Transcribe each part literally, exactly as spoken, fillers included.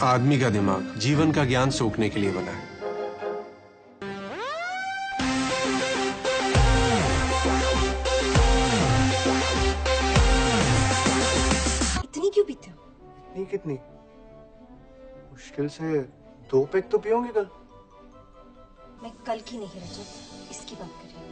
आदमी का दिमाग जीवन का ज्ञान सोखने के लिए बना है। इतनी क्यों पीते हो? इतनी कितनी? मुश्किल से दो पैक तो पियोगे कल। मैं कल की नहीं रजत, इसकी बात कर रही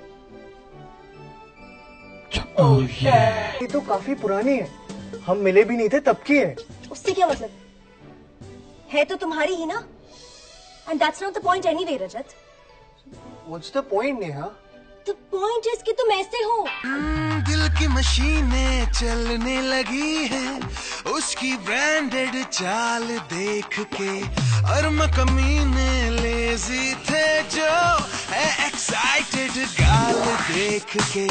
हूँ। oh, yeah. ये तो काफी पुरानी है, हम मिले भी नहीं थे तब की है। उससे क्या मतलब? है तो तुम्हारी ही ना। And that's not the point anyway, Rajat. What's the point, Neha? The point is कि तुम ऐसे हो। दिल की मशीनें चलने लगी है उसकी ब्रांडेड चाल देख के, और मकमीने लेजी थे जो है एक्साइटेड गाल देख के।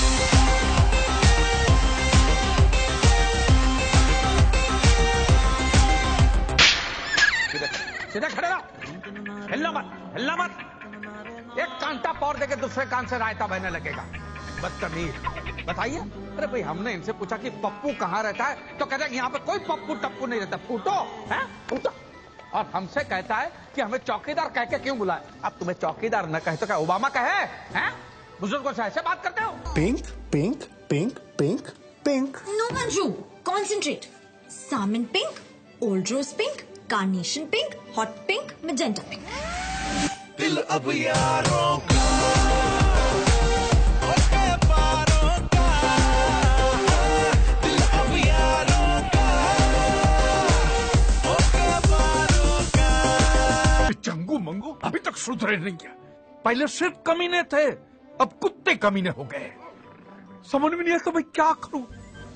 सीधा खड़े रहो, हिलना मत, हिलना मत। एक कांटा पौर देके दूसरे कान से रायता बहने लगेगा। बदतमीज। बताइए, अरे भाई हमने इनसे पूछा कि पप्पू कहाँ रहता है तो कहते हैं यहाँ पे कोई पप्पू टप्पू नहीं रहता। फूटो है फूटो। और हमसे कहता है कि हमें चौकीदार कह के क्यों बुलाए। अब तुम्हें चौकीदार न कहे तो क्या ओबामा कहे? हैं? बुजुर्गों से ऐसे बात करते हो? Pink pink pink pink pink. No Manju, concentrate. Salmon pink, old rose pink, carnation pink, hot pink, magenta pink. दिल अब यारों का, ओके पारों का, दिल अब यारों का, ओके पारों का। चंगू मंगू अभी तक सुधरे नहीं है। पहले सिर्फ कमीने थे, अब कुत्ते कमीने हो गए। समझ में नहीं आता भाई क्या करूं।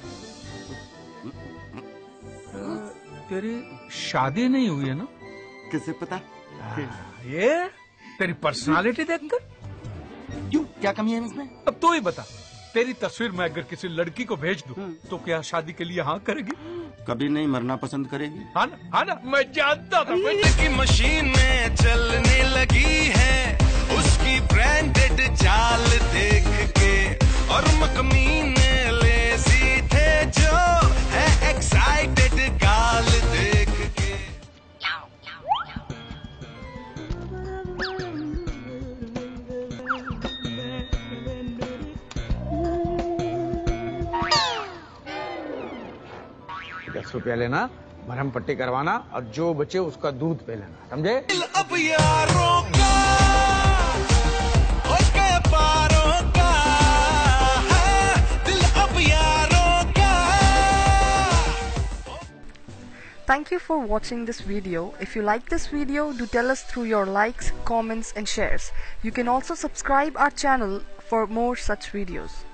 तेरी शादी नहीं हुई है ना? किसे पता? ये तेरी पर्सनालिटी देखकर। क्यों, क्या कमी है इसमें? अब तू ही बता, तेरी तस्वीर मैं अगर किसी लड़की को भेज दूं तो क्या शादी के लिए हाँ करेगी? कभी नहीं, मरना पसंद करेगी। हाँ ना, हाँ ना, मैं जानता था। की मशीनें चलने लगी है उसकी ब्रांडेड चाल देख के, और मकमीने लेजी थे जो है एक्साइटेड गाल देख के। दस रुपया लेना, मरहम पट्टी करवाना, और जो बचे उसका दूध पे लेना, समझे? दिल अब यारों का, ओके पारों का, दिल अब यारों का। Thank you for watching this video. If you like this video, do tell us through your likes, comments and shares. You can also subscribe our channel for more such videos.